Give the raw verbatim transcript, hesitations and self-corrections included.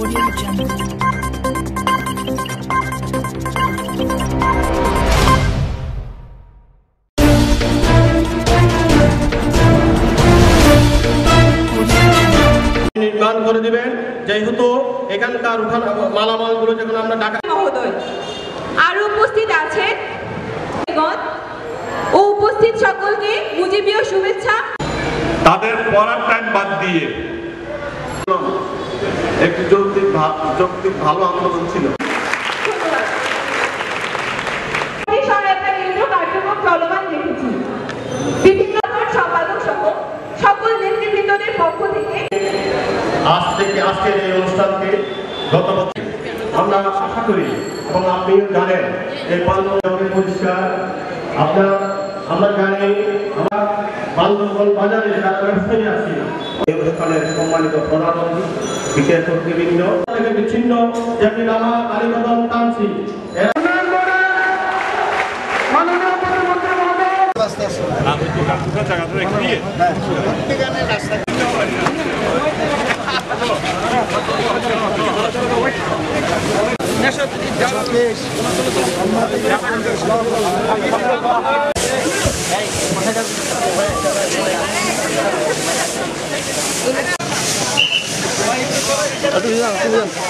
নির্মাণ করে দিবেন, যেহেতু এখানকার উঠান মালামালগুলো যখন আমরা ঢাকা মহোদয় আর উপস্থিত আছেন ও উপস্থিত সকলকে মুজিবীয় শুভেচ্ছা। তাদের পড়ার টাইম বাদ দিয়ে একটি যৌক্তিক যৌক্তিক ভালো আন্দোলন ছিল। সহায়তা কেন্দ্র কার্যক্রম চলমান রেখেছি। বিভিন্ন সম্পাদক সহ সকল নেতৃবৃন্দদের পক্ষ থেকে আজ থেকে আজকের এই অনুষ্ঠানকে গত বছর আমরা আশা করি এবং আপনিও জানেন এই বান্দরবন পরিষ্কার আপনার আমরা জানি আমরা বান্দরবন বাজারে যারা ব্যবসায়ী আছি এখানের সম্মানিত প্রধানমন্ত্রী বিশেষ অতিথিবৃন্দ থেকে বিচ্ছিন্ন যেমনি নামা কালীবদন টানছি Aduh, ya,